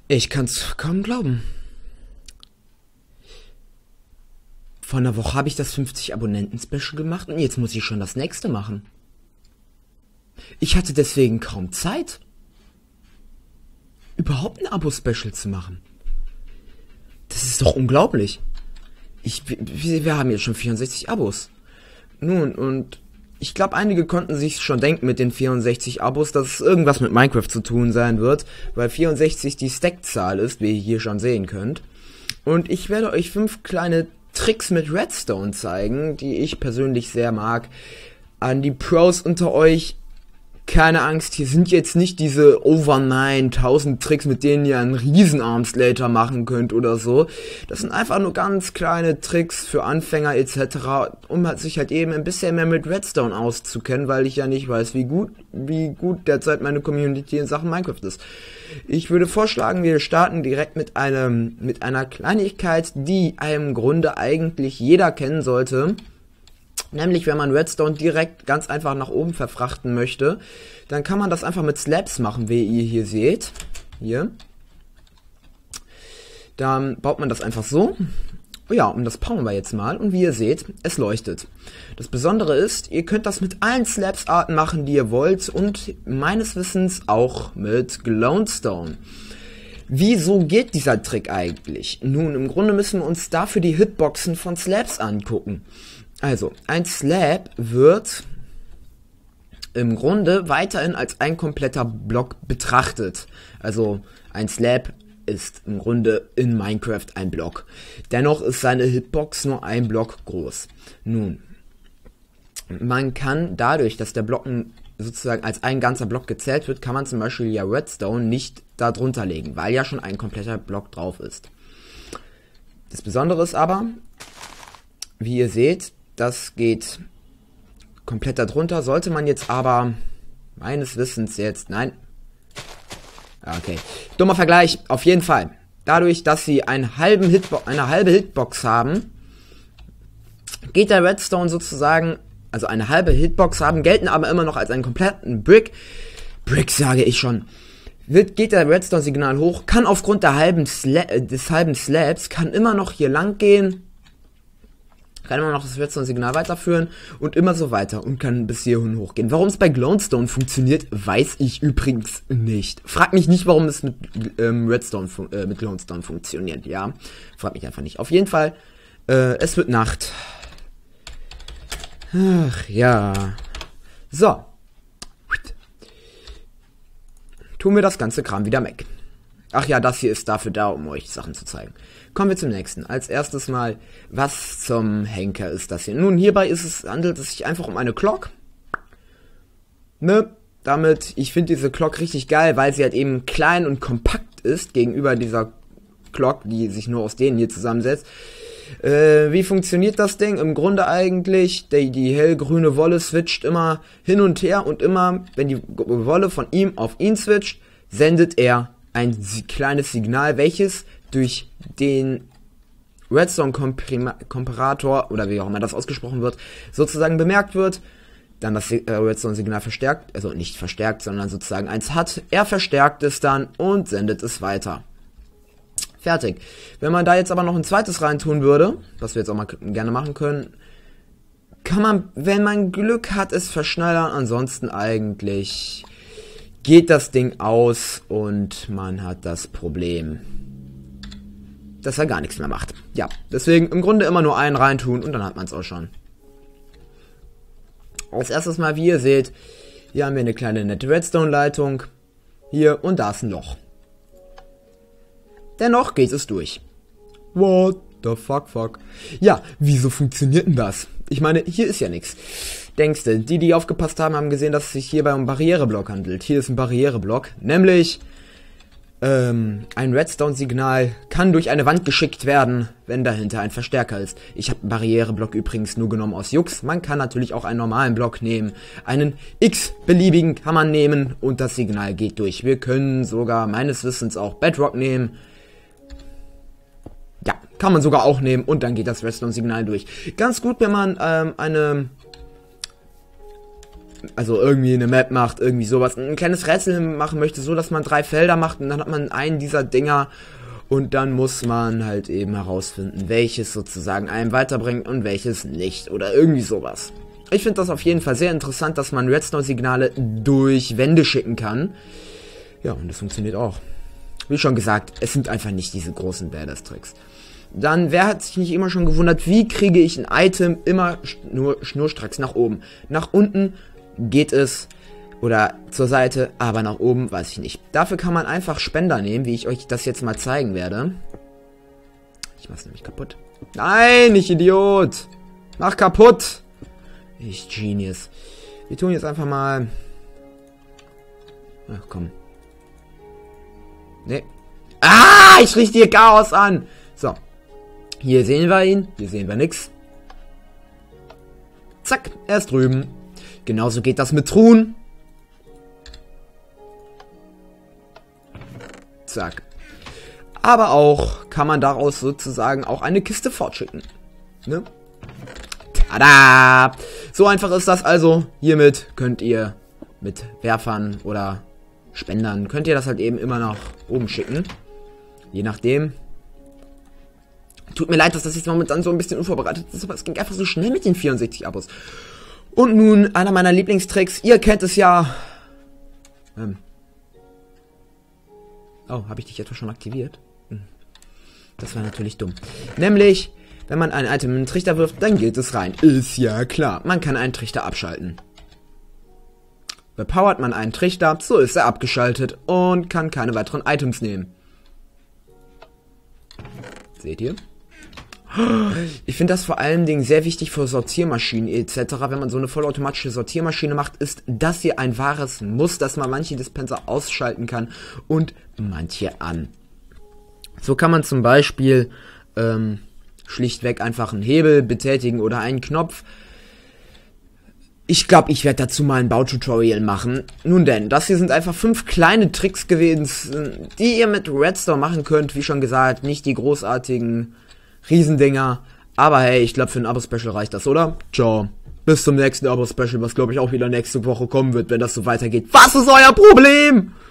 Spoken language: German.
Ich kann's kaum glauben. Vor einer Woche habe ich das 50 Abonnenten-Special gemacht und jetzt muss ich schon das nächste machen. Ich hatte deswegen kaum Zeit, überhaupt ein Abo-Special zu machen. Das ist doch unglaublich. Wir haben jetzt schon 64 Abos. Nun, und ich glaube, einige konnten sich schon denken mit den 64 Abos, dass es irgendwas mit Minecraft zu tun sein wird, weil 64 die Stackzahl ist, wie ihr hier schon sehen könnt. Und ich werde euch 5 kleine Tricks mit Redstone zeigen, die ich persönlich sehr mag. An die Pros unter euch, keine Angst, hier sind jetzt nicht diese over 9000 Tricks, mit denen ihr einen Riesenarmslater machen könnt oder so. Das sind einfach nur ganz kleine Tricks für Anfänger etc., um sich halt eben ein bisschen mehr mit Redstone auszukennen, weil ich ja nicht weiß, wie gut derzeit meine Community in Sachen Minecraft ist. Ich würde vorschlagen, wir starten direkt mit einer Kleinigkeit, die im Grunde eigentlich jeder kennen sollte. Nämlich, wenn man Redstone direkt ganz einfach nach oben verfrachten möchte, dann kann man das einfach mit Slabs machen, wie ihr hier seht. Hier. Dann baut man das einfach so. Ja, und das bauen wir jetzt mal. Und wie ihr seht, es leuchtet. Das Besondere ist, ihr könnt das mit allen Slabs-Arten machen, die ihr wollt. Und meines Wissens auch mit Glowstone. Wieso geht dieser Trick eigentlich? Nun, im Grunde müssen wir uns dafür die Hitboxen von Slabs angucken. Also, ein Slab wird im Grunde weiterhin als ein kompletter Block betrachtet. Also, ein Slab ist im Grunde in Minecraft ein Block. Dennoch ist seine Hitbox nur ein Block groß. Nun, man kann dadurch, dass der Block sozusagen als ein ganzer Block gezählt wird, kann man zum Beispiel ja Redstone nicht da drunter legen, weil ja schon ein kompletter Block drauf ist. Das Besondere ist aber, wie ihr seht, das geht komplett darunter. Sollte man jetzt aber meines Wissens jetzt... Nein. Okay. Dummer Vergleich. Auf jeden Fall. Dadurch, dass sie eine halbe Hitbox haben, geht der Redstone sozusagen... Also eine halbe Hitbox haben, gelten aber immer noch als einen kompletten Brick. Brick sage ich schon. Geht der Redstone-Signal hoch, kann aufgrund des halben Slabs, kann immer noch hier lang gehen, kann immer noch das Redstone-Signal weiterführen und immer so weiter und kann bis hierhin hochgehen. Warum es bei Glowstone funktioniert, weiß ich übrigens nicht. Frag mich nicht, warum es mit mit Glowstone funktioniert, ja. Frag mich einfach nicht. Auf jeden Fall, es wird Nacht. Ach ja. So. Tun wir das ganze Kram wieder weg. Ach ja, das hier ist dafür da, um euch Sachen zu zeigen. Kommen wir zum nächsten. Als erstes mal, was zum Henker ist das hier? Nun, hierbei handelt es sich einfach um eine Clock. Ne? Damit, ich finde diese Clock richtig geil, weil sie halt eben klein und kompakt ist, gegenüber dieser Clock, die sich nur aus denen hier zusammensetzt. Wie funktioniert das Ding? Im Grunde eigentlich, die hellgrüne Wolle switcht immer hin und her und immer, wenn die Wolle von ihm auf ihn switcht, sendet er ein kleines Signal, welches durch den Redstone-Komparator, oder wie auch immer das ausgesprochen wird, sozusagen bemerkt wird, dann das Redstone-Signal verstärkt, also nicht verstärkt, sondern sozusagen eins hat, er verstärkt es dann und sendet es weiter. Fertig. Wenn man da jetzt aber noch ein zweites reintun würde, was wir jetzt auch mal gerne machen können, kann man, wenn man Glück hat, es verschnellern. Ansonsten eigentlich geht das Ding aus und man hat das Problem, dass er gar nichts mehr macht. Ja, deswegen im Grunde immer nur einen reintun und dann hat man es auch schon. Als erstes mal, wie ihr seht, hier haben wir eine kleine nette Redstone-Leitung. Hier und da ist ein Loch. Dennoch geht es durch. What the fuck? Ja, wieso funktioniert denn das? Ich meine, hier ist ja nichts. Denkste, die aufgepasst haben, haben gesehen, dass es sich hierbei um einen Barriereblock handelt. Hier ist ein Barriereblock, nämlich ein Redstone-Signal kann durch eine Wand geschickt werden, wenn dahinter ein Verstärker ist. Ich habe einen Barriereblock übrigens nur genommen aus Jux. Man kann natürlich auch einen normalen Block nehmen. Einen x-beliebigen kann man nehmen und das Signal geht durch. Wir können sogar meines Wissens auch Bedrock nehmen. Ja, kann man sogar auch nehmen und dann geht das Redstone-Signal durch. Ganz gut, wenn man also irgendwie eine Map macht, irgendwie sowas, ein kleines Rätsel machen möchte, so dass man 3 Felder macht und dann hat man einen dieser Dinger und dann muss man halt eben herausfinden, welches sozusagen einem weiterbringt und welches nicht oder irgendwie sowas. Ich finde das auf jeden Fall sehr interessant, dass man Redstone-Signale durch Wände schicken kann. Ja, und das funktioniert auch. Wie schon gesagt, es sind einfach nicht diese großen Badass-Tricks. Dann, wer hat sich nicht immer schon gewundert, wie kriege ich ein Item immer nur schnurstracks nach oben? Nach unten geht es, oder zur Seite, aber nach oben weiß ich nicht. Dafür kann man einfach Spender nehmen, wie ich euch das jetzt mal zeigen werde. Ich mach's nämlich kaputt. Nein, ich Idiot! Mach kaputt! Ich Genius. Wir tun jetzt einfach mal... Ach komm. Nee. Ah, ich richte hier Chaos an! So. Hier sehen wir ihn. Hier sehen wir nix. Zack, er ist drüben. Genauso geht das mit Truhen. Zack. Aber auch kann man daraus sozusagen auch eine Kiste fortschicken. Ne? Tada! So einfach ist das also. Hiermit könnt ihr mit Werfern oder Spendern, könnt ihr das halt eben immer nach oben schicken. Je nachdem. Tut mir leid, dass das jetzt momentan so ein bisschen unvorbereitet ist, aber es ging einfach so schnell mit den 64 Abos. Und nun einer meiner Lieblingstricks. Ihr kennt es ja. Oh, habe ich dich etwa schon aktiviert? Das war natürlich dumm. Nämlich, wenn man ein Item in den Trichter wirft, dann geht es rein. Ist ja klar. Man kann einen Trichter abschalten. Bepowert man einen Trichter, so ist er abgeschaltet und kann keine weiteren Items nehmen. Seht ihr? Ich finde das vor allen Dingen sehr wichtig für Sortiermaschinen etc. Wenn man so eine vollautomatische Sortiermaschine macht, ist das hier ein wahres Muss, dass man manche Dispenser ausschalten kann und manche an. So kann man zum Beispiel schlichtweg einfach einen Hebel betätigen oder einen Knopf. Ich glaube, ich werde dazu mal ein Baututorial machen. Nun denn, das hier sind einfach 5 kleine Tricks gewesen, die ihr mit Redstone machen könnt. Wie schon gesagt, nicht die großartigen Riesendinger. Aber hey, ich glaube, für ein Abo-Special reicht das, oder? Ciao. Bis zum nächsten Abo-Special, was glaube ich auch wieder nächste Woche kommen wird, wenn das so weitergeht. Was ist euer Problem?